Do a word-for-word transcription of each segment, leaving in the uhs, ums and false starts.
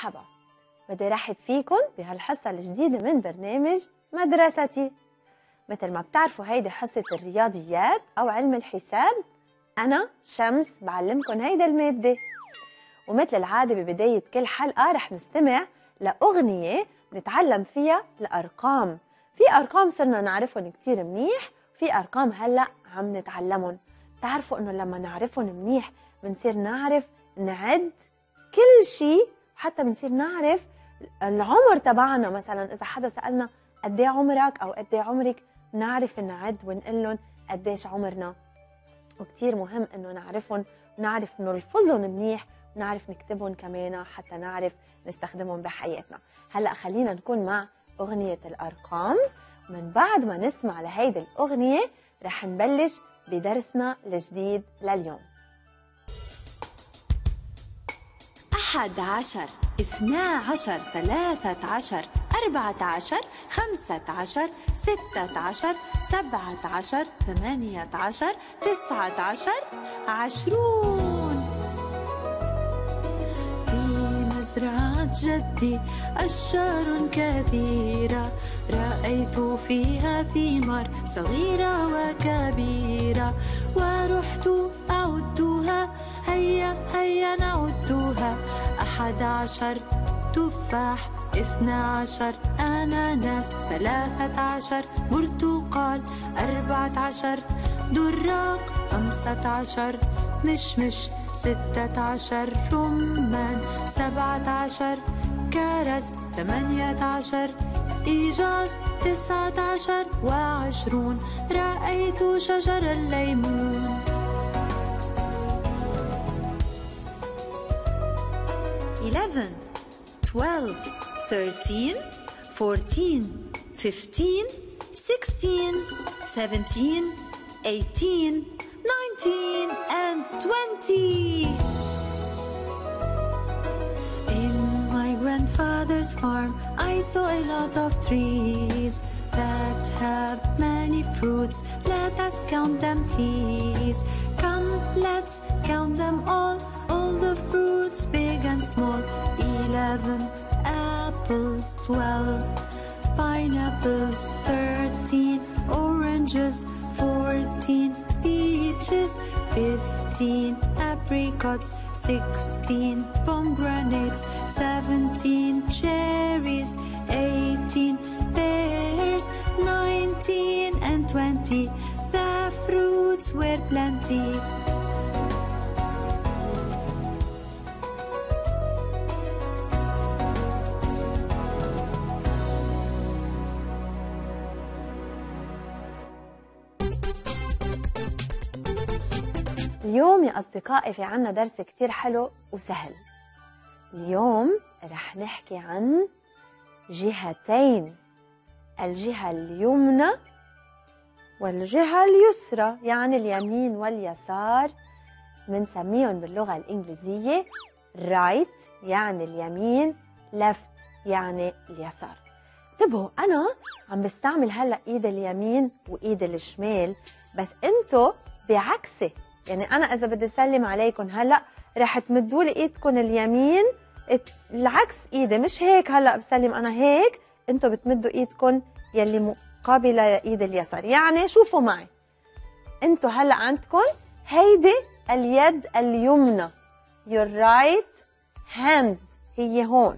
مرحبا، بدي رحب فيكن بهالحصة الجديدة من برنامج مدرستي. مثل ما بتعرفوا هيدي حصة الرياضيات أو علم الحساب. أنا شمس بعلمكن هيدي المادة، ومثل العادة ببداية كل حلقة رح نستمع لأغنية نتعلم فيها الأرقام. في أرقام صرنا نعرفهم كتير منيح، وفي أرقام هلأ عم نتعلمهم. تعرفوا إنه لما نعرفهم منيح بنصير نعرف نعد كل شيء، وحتى بنصير نعرف العمر تبعنا. مثلا إذا حدا سألنا قد ايه عمرك أو قد ايه عمرك، نعرف نعد ونقول لهم قديش عمرنا. وكتير مهم إنه نعرفهم ونعرف نلفظهم منيح ونعرف نكتبهم كمان حتى نعرف نستخدمهم بحياتنا. هلأ خلينا نكون مع أغنية الأرقام، ومن بعد ما نسمع لهيدي الأغنية رح نبلش بدرسنا الجديد لليوم. أحد عشر، اثنا عشر، ثلاثة عشر، أربعة عشر، خمسة عشر، ستة عشر، سبعة عشر، ثمانية عشر، تسعة عشر، عشرون. في مزرعة جدي أشجار كثيرة، رأيت فيها ثمار صغيرة وكبيرة، ورحت أعدها، هيا هيا نعدها. أحد عشر تفاح، اثنا عشر أناناس، ثلاثة عشر برتقال، أربعة عشر دراق، خمسة عشر مشمش، ستة عشر رمان، سبعة عشر كرز، ثمانية عشر إيجاز، تسعة عشر وعشرون رأيت شجر الليمون. eleven, twelve, thirteen, fourteen, fifteen, sixteen, seventeen, eighteen, nineteen, and twenty. In my grandfather's farm, I saw a lot of trees that have many fruits. Let us count them, please. Come, let's count them all, all the fruits, big and small. Eleven apples, twelve pineapples, thirteen oranges, fourteen peaches, fifteen apricots, sixteen pomegranates, seventeen cherries, eighteen pears, nineteen and twenty. The fruits were plenty. اليوم يا أصدقائي في عنا درس كتير حلو وسهل. اليوم رح نحكي عن جهتين، الجهة اليمنى والجهة اليسرى، يعني اليمين واليسار. بنسميهم باللغة الإنجليزية right يعني اليمين، left يعني اليسار. انتبهوا، أنا عم بستعمل هلأ إيد اليمين وإيد الشمال، بس أنتوا بعكسي. يعني أنا إذا بدي أسلم عليكم هلأ رح تمدوا لي إيدكم اليمين العكس إيدي، مش هيك. هلأ بسلم أنا هيك، أنتوا بتمدوا إيدكم يلي مقابلة لإيد اليسار. يعني شوفوا معي، أنتوا هلأ عندكم هيدي اليد اليمنى، your right hand هي هون،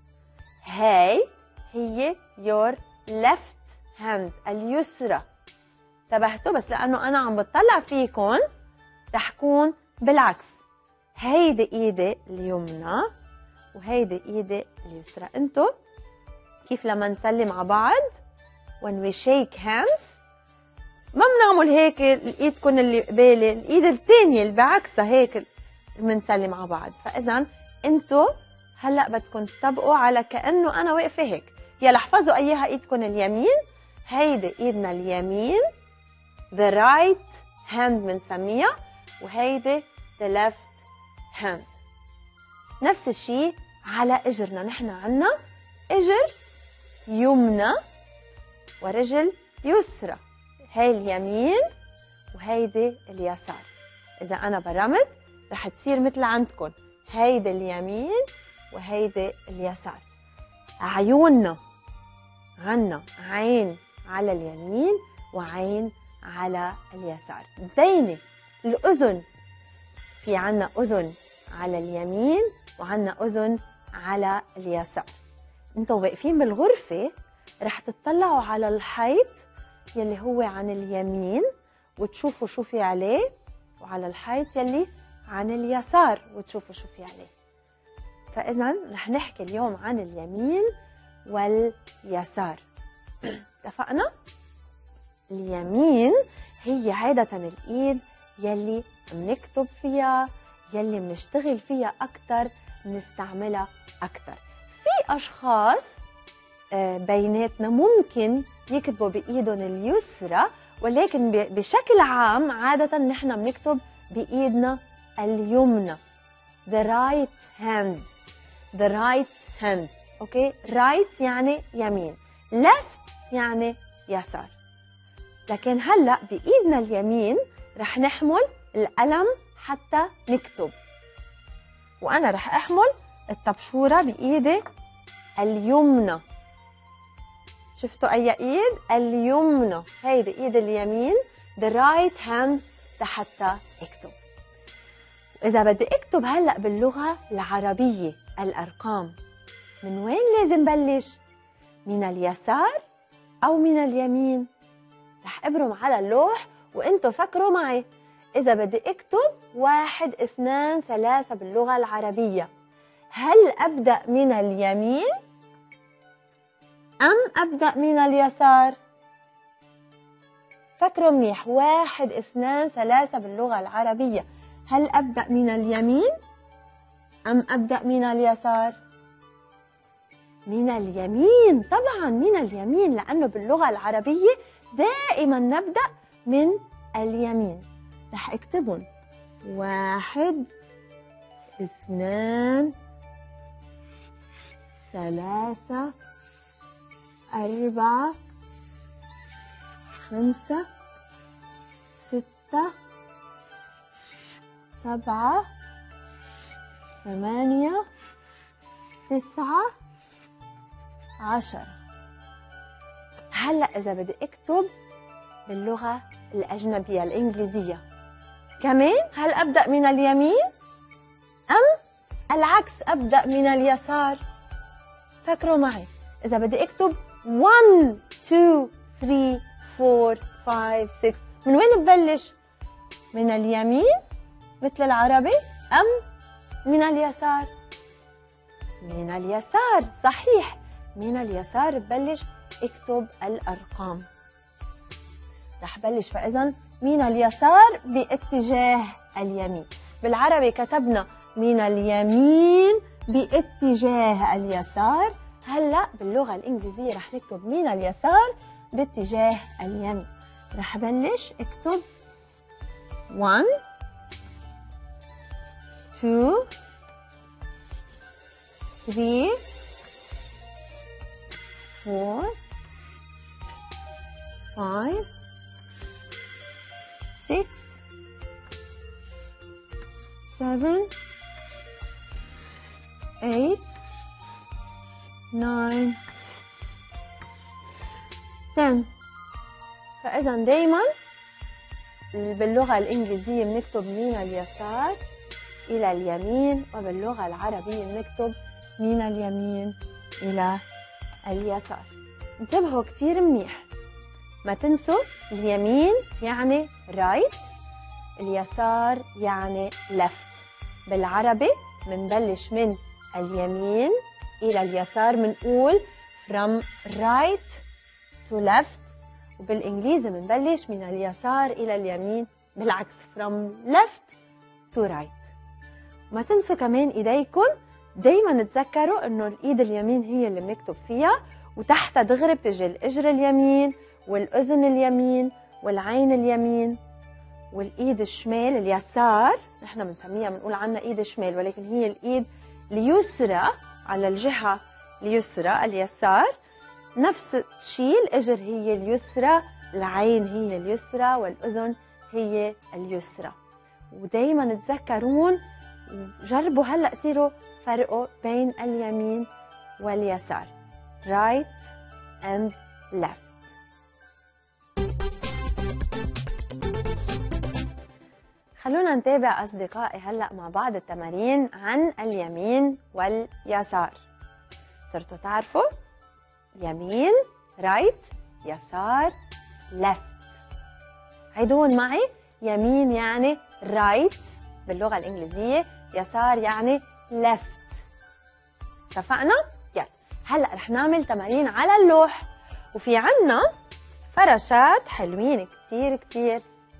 هاي هي your left hand اليسرى. انتبهتوا؟ بس لأنه أنا عم بطلع فيكم رح كون بالعكس. هيدي ايدي اليمنى وهيدي ايدي اليسرى. انتو كيف لما نسلم على بعض when we shake hands ما بنعمل هيك ايدكم اللي قبالي، الايد الثانيه اللي بعكسها هيك بنسلم على بعض. فاذا انتو هلا بدكم تطبقوا على كانه انا واقفه هيك. يلا احفظوا ايها ايدكم اليمين، هيدي ايدنا اليمين the right hand بنسميها، وهيدي the left hand. نفس الشيء على اجرنا، نحن عنا اجر يمنى ورجل يسرى، هاي اليمين وهيدي اليسار. اذا انا برمت رح تصير مثل عندكم، هيدي اليمين وهيدي اليسار. عيوننا عنا عين على اليمين وعين على اليسار. ديني الأذن، في عنا أذن على اليمين وعنا أذن على اليسار. انتوا واقفين بالغرفة رح تطلعوا على الحيط يلي هو عن اليمين وتشوفوا شو في عليه، وعلى الحيط يلي عن اليسار وتشوفوا شو في عليه. فإذا رح نحكي اليوم عن اليمين واليسار. اتفقنا؟ اليمين هي عادة الإيد يلي بنكتب فيها، يلي بنشتغل فيها أكتر، بنستعملها أكتر. في أشخاص بيناتنا ممكن يكتبوا بإيدهم اليسرى، ولكن بشكل عام عادة نحن بنكتب بإيدنا اليمنى. the right hand the right hand اوكي. right يعني يمين، left يعني يسار. لكن هلا بإيدنا اليمين رح نحمل القلم حتى نكتب، وأنا رح أحمل الطبشورة بإيدي اليمنى. شفتوا أي إيد؟ اليمنى، هيدي إيد اليمين the right hand لحتى أكتب. وإذا بدي أكتب هلأ باللغة العربية الأرقام، من وين لازم بلش؟ من اليسار أو من اليمين؟ رح أبرم على اللوح وإنتوا فكروا معي. إذا بدي أكتب واحد اثنان ثلاثة باللغة العربية، هل أبدأ من اليمين أم أبدأ من اليسار؟ فكروا منيح. واحد اثنان ثلاثة باللغة العربية، هل أبدأ من اليمين أم أبدأ من اليسار؟ من اليمين طبعا، من اليمين، لأنه باللغة العربية دائما نبدأ من اليمين. رح اكتبهم واحد اثنان ثلاثة أربعة خمسة ستة سبعة ثمانية تسعة عشرة. هلأ إذا بدي أكتب باللغة الأجنبية الإنجليزية كمان، هل أبدأ من اليمين أم العكس أبدأ من اليسار؟ فكروا معي. إذا بدي أكتب واحد اثنين ثلاثة أربعة خمسة ستة، من وين ببلش؟ من اليمين مثل العربي أم من اليسار؟ من اليسار، صحيح، من اليسار ببلش اكتب الأرقام. رح بلش فإذا من اليسار باتجاه اليمين. بالعربي كتبنا من اليمين باتجاه اليسار، هلأ باللغة الإنجليزية رح نكتب من اليسار باتجاه اليمين. رح بلش اكتب واحد اثنين ثلاثة أربعة خمسة ستة سبعة ثمانية تسعة عشرة. فإذا دايما باللغة الإنجليزية بنكتب من اليسار إلى اليمين، وباللغة العربية بنكتب من اليمين إلى اليسار. انتبهوا كتير منيح، ما تنسوا اليمين يعني right، اليسار يعني left. بالعربي منبلش من اليمين إلى اليسار، منقول from right to left، وبالإنجليزي منبلش من اليسار إلى اليمين بالعكس from left to right. ما تنسوا كمان إيديكم، دايما تذكروا إنه الإيد اليمين هي اللي بنكتب فيها، وتحتها دغري بتجي الإجر اليمين والأذن اليمين والعين اليمين، والإيد الشمال اليسار نحن بنسميها بنقول عنها إيد الشمال، ولكن هي الإيد اليسرى على الجهة اليسرى اليسار. نفس الشيء، الإجر هي اليسرى، العين هي اليسرى، والأذن هي اليسرى. ودايما تذكرون جربوا هلأ صيروا فرقوا بين اليمين واليسار. right and left. خلونا نتابع أصدقائي هلأ مع بعض التمارين عن اليمين واليسار. صرتوا تعرفوا يمين right، يسار left. عيدون معي. يمين يعني right باللغة الإنجليزية، يسار يعني left. اتفقنا؟ يلا هلأ رح نعمل تمارين على اللوح، وفي عنا فراشات حلوين كتير كتير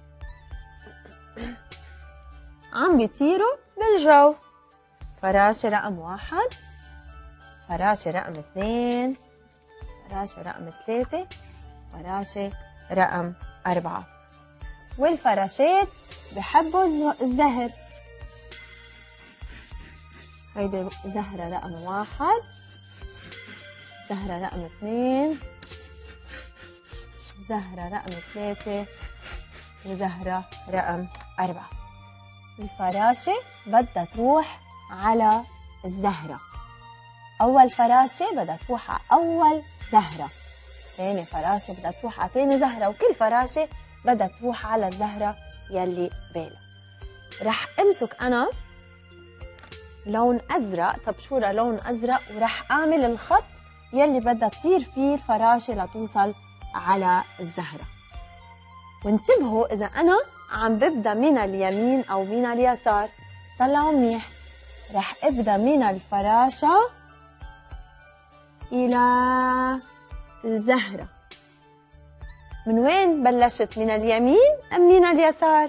عم بيطيروا بالجو. فراشة رقم واحد، فراشة رقم اثنين، فراشة رقم ثلاثة، فراشة رقم أربعة. والفراشات بحبوا الزهر. هيدي زهرة رقم واحد، زهرة رقم اثنين، زهرة رقم ثلاثة، وزهرة رقم أربعة. الفراشة بدها تروح على الزهرة. أول فراشة بدها تروح على أول زهرة، ثاني فراشة بدها تروح على ثاني زهرة، وكل فراشة بدها تروح على الزهرة يلي بالها. رح أمسك أنا لون أزرق، طبشورة لون أزرق، ورح أعمل الخط يلي بدها تطير فيه الفراشة لتوصل على الزهرة. وانتبهوا إذا أنا عم ببدأ من اليمين أو من اليسار، طلعوا منيح. رح أبدأ من الفراشة إلى الزهرة. من وين بلشت؟ من اليمين أم من اليسار؟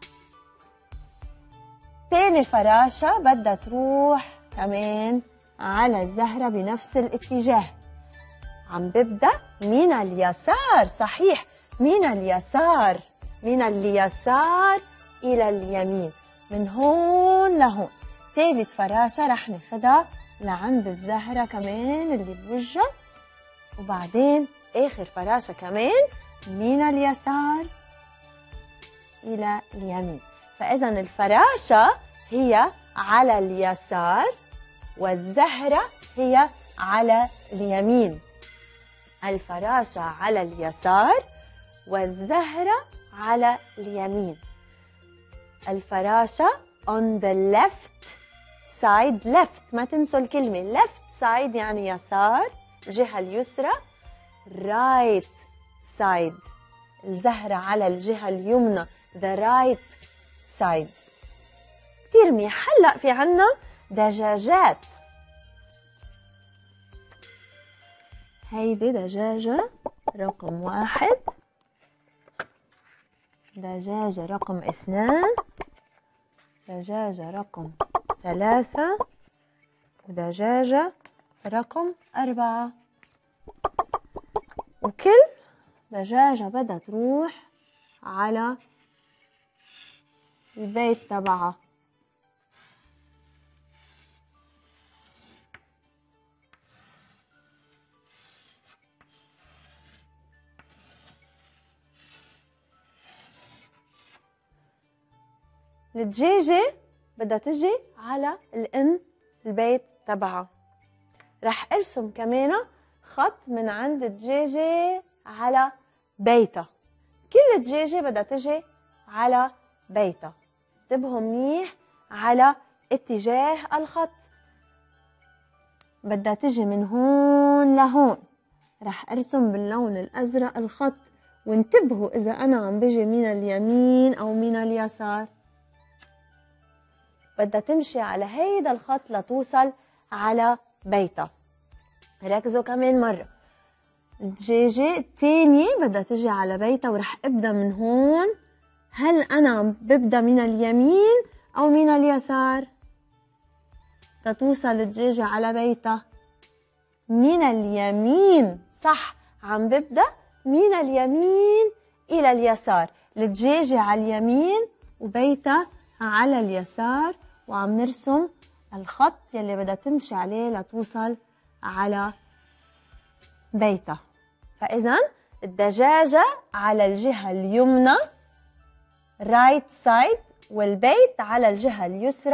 تاني فراشة بدها تروح كمان على الزهرة بنفس الاتجاه. عم ببدأ من اليسار، صحيح، من اليسار، من اليسار إلى اليمين، من هون لهون. ثالث فراشة رح ناخدها لعند الزهرة كمان اللي بوجهها، وبعدين آخر فراشة كمان من اليسار إلى اليمين. فإذا الفراشة هي على اليسار والزهرة هي على اليمين. الفراشة على اليسار والزهرة على اليمين. الفراشة on the left side. left ما تنسوا الكلمة left side يعني يسار، الجهة اليسرى. right side الزهرة على الجهة اليمنى the right side. كتير منيح. هلأ في عنا دجاجات. هيدي دجاجة رقم واحد، دجاجة رقم اثنان، دجاجة رقم ثلاثة، ودجاجة رقم أربعة. وكل دجاجة بدها تروح على البيت تبعها. الدجاجة بدها تجي على الأم البيت تبعها. رح أرسم كمان خط من عند الدجاجة على بيتها. كل دجاجة بدها تجي على بيتها. انتبهوا منيح على اتجاه الخط. بدها تجي من هون لهون. رح أرسم باللون الأزرق الخط، وانتبهوا إذا أنا عم بجي من اليمين أو من اليسار. بدها تمشي على هيدا الخط لتوصل على بيتها. ركزوا كمان مرة. الدجاجة الثانية بدها تجي على بيتها، ورح أبدأ من هون. هل أنا ببدأ من اليمين أو من اليسار لتوصل الدجاجة على بيتها؟ من اليمين، صح، عم ببدأ من اليمين إلى اليسار. الدجاجة على اليمين وبيتها على اليسار، وعم نرسم الخط يلي بدها تمشي عليه لتوصل على بيتها. فإذا الدجاجة على الجهة اليمنى right side، والبيت على الجهة اليسرى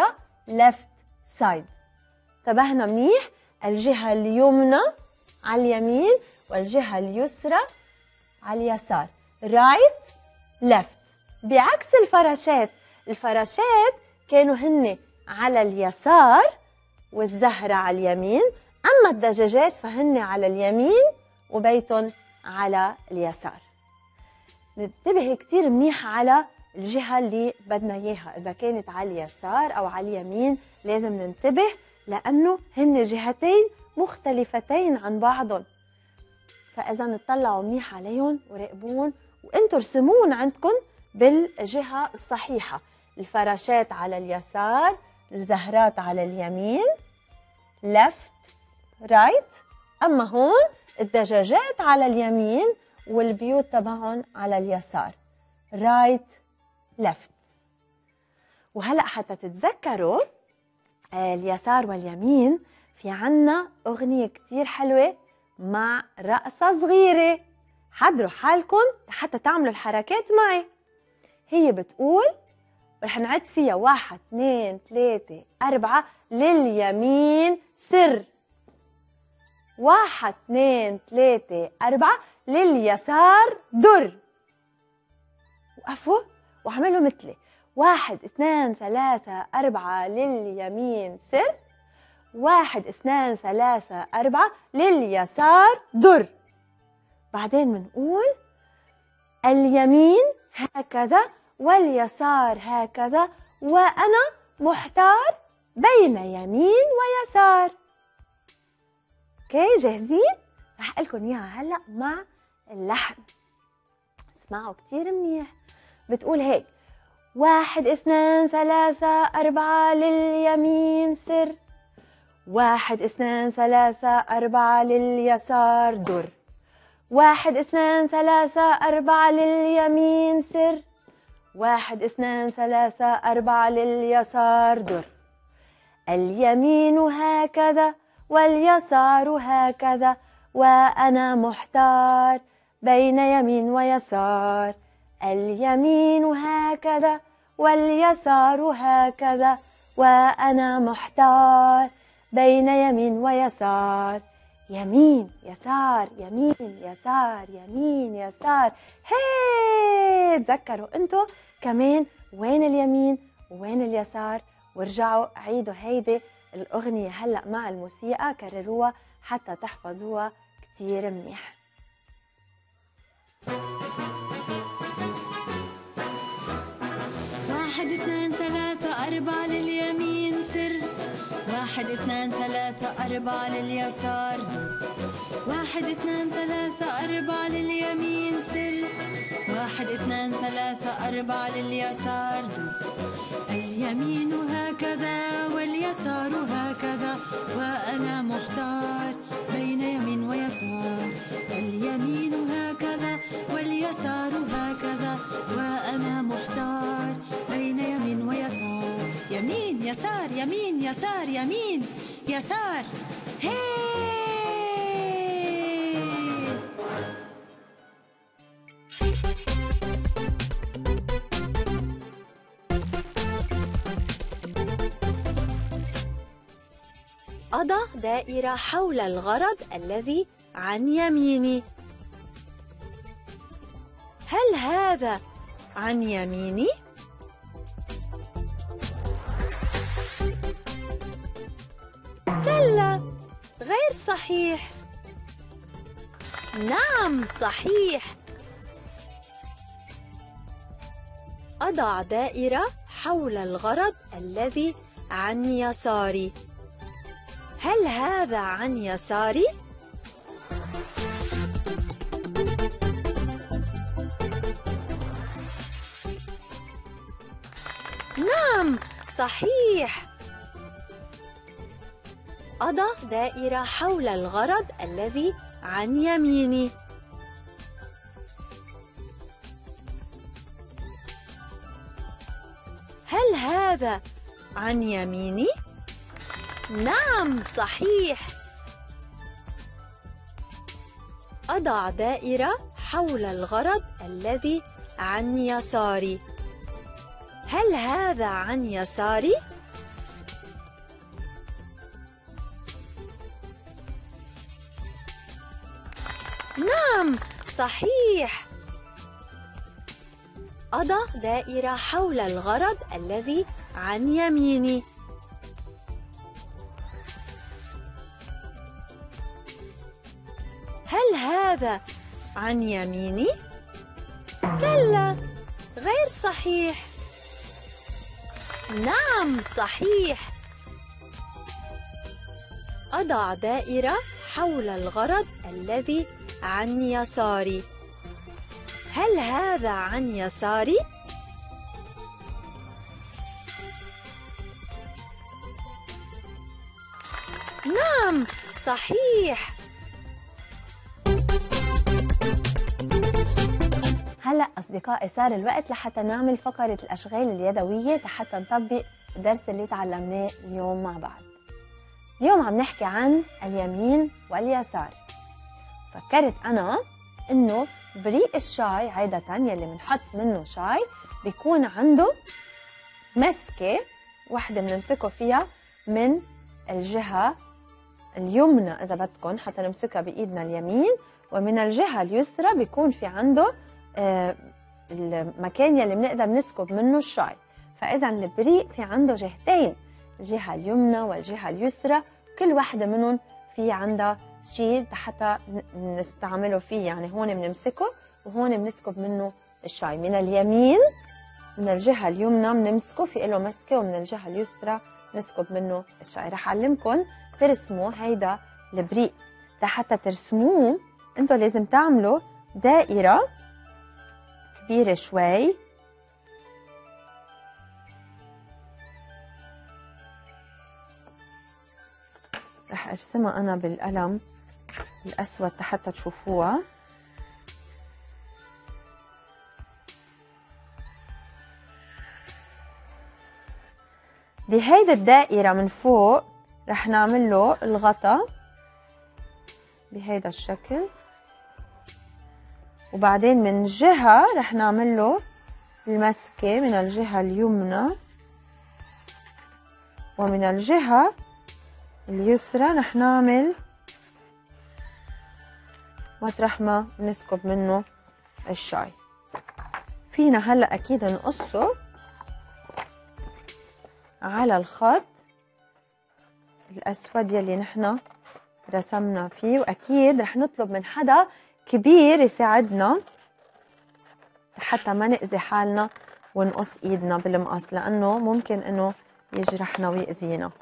left side. انتبهنا منيح، الجهة اليمنى على اليمين والجهة اليسرى على اليسار. right left. بعكس الفراشات، الفراشات كانوا هن على اليسار والزهرة على اليمين، أما الدجاجات فهن على اليمين وبيتهم على اليسار. ننتبه كتير منيح على الجهة اللي بدنا إياها، إذا كانت على اليسار أو على اليمين لازم ننتبه، لأنه هن جهتين مختلفتين عن بعضهم. فإذا نطلعوا منيح عليهم وراقبون، وإنتوا رسمون عندكم بالجهة الصحيحة. الفراشات على اليسار، الزهرات على اليمين left right، أما هون الدجاجات على اليمين والبيوت تبعهم على اليسار right left. وهلأ حتى تتذكروا اليسار واليمين، في عنا أغنية كتير حلوة مع رقصة صغيرة، حضروا حالكم حتى تعملوا الحركات معي. هي بتقول، رح نعد فيها واحد اثنين ثلاثة أربعة، لليمين سر، واحد اثنين ثلاثة أربعة، لليسار در. وقفوا وعملوا مثلي، واحد اثنين ثلاثة أربعة لليمين سر، واحد اثنين ثلاثة أربعة لليسار در. بعدين بنقول اليمين هكذا واليسار هكذا، وأنا محتار بين يمين ويسار. اوكي جاهزين؟ رح أقلكم إياها هلأ مع اللحن، اسمعوا كتير منيح. بتقول هيك، واحد اثنين ثلاثة أربعة لليمين سر، واحد اثنين ثلاثة أربعة لليسار در، واحد اثنين ثلاثة أربعة لليمين سر، واحد اثنين ثلاثة أربعة لليسار در. اليمين هكذا واليسار هكذا، وأنا محتار بين يمين ويسار. اليمين هكذا واليسار هكذا، وأنا محتار بين يمين ويسار. يمين يسار يمين يسار يمين يسار. هي تذكروا انتو كمان وين اليمين وين اليسار، وارجعوا عيدوا هيدي الأغنية هلأ مع الموسيقى، كرروها حتى تحفظوها كتير منيح. واحد اثنين ثلاثة أربعة لليمين سر، واحد اثنين ثلاثة أربعة لليسار در، واحد اثنين ثلاثة أربعة لليمين سر، واحد اثنين ثلاثة أربعة لليسار در. اليمين هكذا واليسار هكذا، وأنا محتار بين يمين ويسار. اليمين هكذا واليسار هكذا، وأنا محتار بين يمين ويسار. يمين يسار يمين يسار يمين يسار. هي أضع دائرة حول الغرض الذي عن يميني. هل هذا عن يميني؟ كلا، غير صحيح. نعم صحيح. أضع دائرة حول الغرض الذي عن يساري. هل هذا عن يساري؟ نعم صحيح. أضع دائرة حول الغرض الذي عن يميني. هل هذا عن يميني؟ نعم صحيح. أضع دائرة حول الغرض الذي عن يساري. هل هذا عن يساري؟ نعم صحيح. أضع دائرة حول الغرض الذي عن يميني. هل هذا عن يميني؟ كلا، غير صحيح. نعم صحيح. أضع دائرة حول الغرض الذي عن يساري. هل هذا عن يساري؟ نعم صحيح. هلأ أصدقائي صار الوقت لحتى نعمل فقرة الأشغال اليدوية حتى نطبق الدرس اللي تعلمناه اليوم مع بعض. اليوم عم نحكي عن اليمين واليسار. فكرت أنا إنه بريق الشاي عادة يلي بنحط منه شاي بيكون عنده مسكة واحدة بنمسكه فيها من الجهة اليمنى إذا بدكم حتى نمسكها بإيدنا اليمين، ومن الجهة اليسرى بيكون في عنده آه المكان يلي بنقدر نسكب منه الشاي. فإذا البريق في عنده جهتين، الجهة اليمنى والجهة اليسرى، كل واحدة منهم في عندها شيء حتى نستعمله فيه. يعني هون بنمسكه وهون بنسكب منه الشاي. من اليمين من الجهة اليمنى بنمسكه في له مسكة، ومن الجهة اليسرى نسكب منه الشاي. رح أعلمكم ترسموا هيدا البريق. حتى ترسموه انتوا لازم تعملوا دائرة كبيرة شوي، رح ارسمها انا بالقلم الاسود حتى تشوفوها. بهيدي الدائرة من فوق رح نعمل له الغطا بهيدا الشكل، وبعدين من جهة رح نعمل له المسكة من الجهة اليمنى، ومن الجهة اليسرى رح نعمل مطرح ما نسكب منه الشاي. فينا هلا اكيد نقصه على الخط الاسود يلي نحن رسمنا فيه، واكيد رح نطلب من حدا كبير يساعدنا حتى ما نأذي حالنا ونقص ايدنا بالمقص، لانه ممكن انه يجرحنا ويأذينا.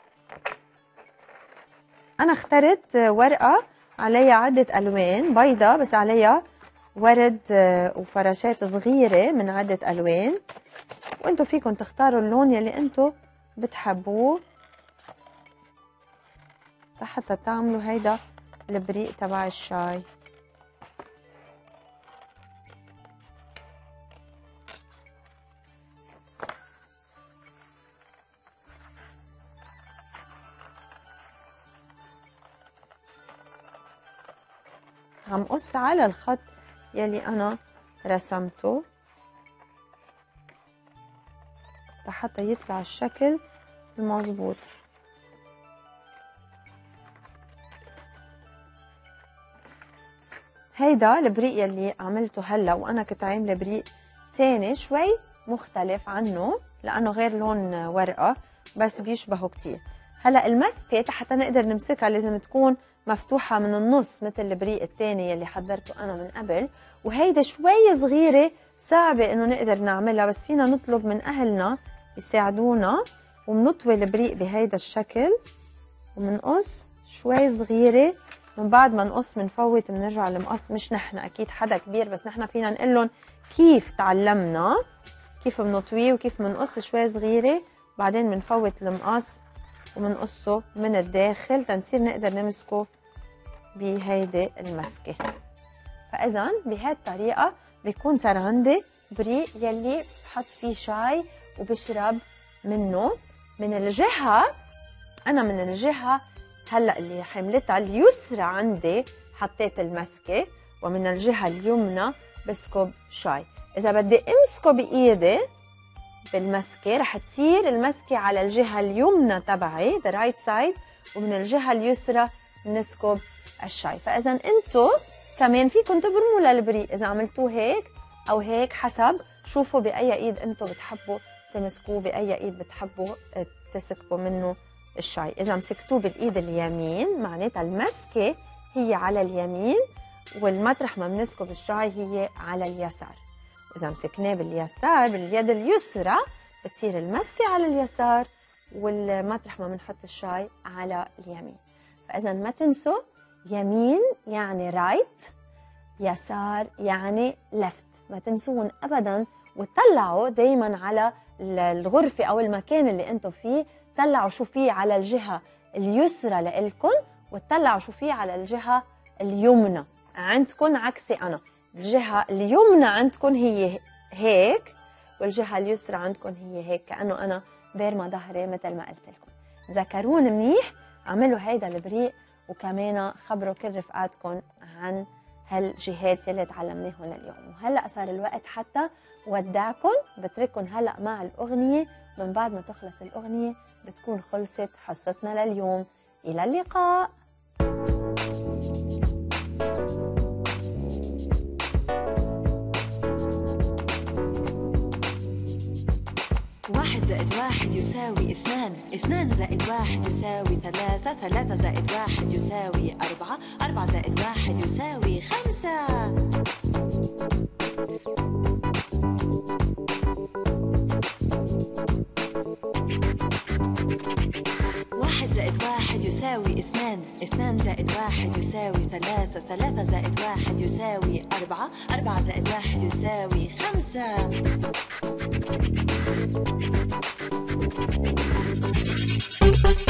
انا اخترت ورقة عليها عدة الوان بيضة بس عليها ورد وفراشات صغيرة من عدة الوان، وانتو فيكم تختاروا اللون يلي انتو بتحبوه حتى تعملوا هيدا البريق تبع الشاي. عم قص على الخط يلي انا رسمته حتى يطلع الشكل المظبوط. هيدا البريق يلي عملته هلا، وانا كنت عامله بريق تاني شوي مختلف عنه لانه غير لون ورقه بس بيشبهه كتير. هلا المسكه حتى نقدر نمسكها لازم تكون مفتوحه من النص مثل البريق التاني يلي حضرته انا من قبل، وهيدا شوي صغيره صعبه انه نقدر نعملها، بس فينا نطلب من اهلنا يساعدونا وبنطوي البريق بهيدا الشكل وبنقص شوي صغيره. من بعد ما نقص بنفوت بنرجع المقص، مش نحن اكيد حدا كبير بس نحن فينا نقول لهم كيف تعلمنا كيف بنطويه وكيف بنقص شوي صغيره، بعدين بنفوت المقص وبنقصه من الداخل تنصير نقدر نمسكه بهيدي المسكه. فاذا بهالطريقه بيكون صار عندي بريق يلي بحط فيه شاي وبشرب منه. من الجهه انا من الجهه هلا اللي حملتها اليسرى عندي حطيت المسكه، ومن الجهه اليمنى بسكب شاي. اذا بدي امسكه بايدي بالمسكه رح تصير المسكه على الجهه اليمنى تبعي the right side، ومن الجهه اليسرى نسكب الشاي. فاذا انتو كمان فيكم تبرموا للبريق إذا عملتوه هيك أو هيك، حسب شوفوا بأي إيد أنتوا بتحبوا تمسكوه، بأي إيد بتحبوا تسكبوا منه الشاي. إذا مسكتوه بالإيد اليمين معناتها المسكة هي على اليمين، والمطرح ما بنسكب الشاي هي على اليسار. إذا مسكناه باليسار باليد اليسرى بتصير المسكة على اليسار، والمطرح ما بنحط الشاي على اليمين. فإذا ما تنسوا، يمين يعني رايت، يسار يعني لفت، ما تنسون أبدا. وتطلعوا دايما على الغرفة أو المكان اللي أنتم فيه، طلعوا شو فيه على الجهة اليسرى لإلكن، وتطلعوا شو فيه على الجهة اليمنى عندكن. عكسي أنا، الجهة اليمنى عندكن هي هيك، والجهة اليسرى عندكن هي هيك، كأنه أنا بارمة ظهري مثل ما قلت لكم. ذكرون منيح، عملوا هيدا البريق، وكمان خبروا كل رفقاتكم عن هالجهات يلي تعلمناهم اليوم. وهلأ صار الوقت حتى ودعكم، بترككم هلأ مع الأغنية، من بعد ما تخلص الأغنية بتكون خلصت حصتنا لليوم. إلى اللقاء. واحد زائد واحد يساوي اثنان، اثنان زائد واحد يساوي ثلاثة، ثلاثة زائد واحد يساوي أربعة، أربعة زائد واحد يساوي خمسة. واحد زائد واحد يساوي اثنان، اثنان زائد واحد يساوي ثلاثة، ثلاثة زائد واحد يساوي أربعة، أربعة زائد واحد يساوي خمسة.